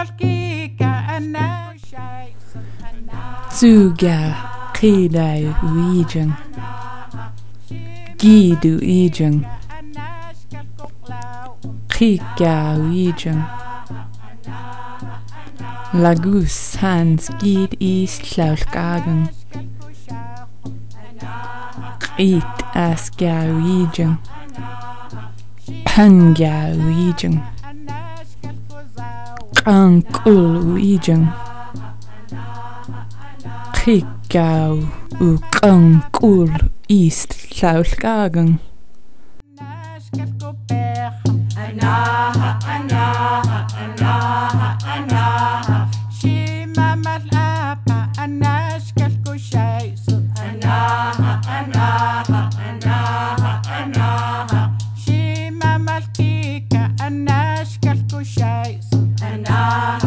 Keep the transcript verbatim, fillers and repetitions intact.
Zuga Qidai Uijang Gidu Ijang Qika Uijang Lagus Hans Gid East Laulkagan Qit Asga Uijang Panga Uijang Qankul Uijang Qikau u qankul East Laulkagan Anaha, anaha, anaha, anaha. She mama lapa, anash kalko shaisu. Anaha, anaha, anaha, anaha. She mama kika, anash kalko shaisu. Anaha.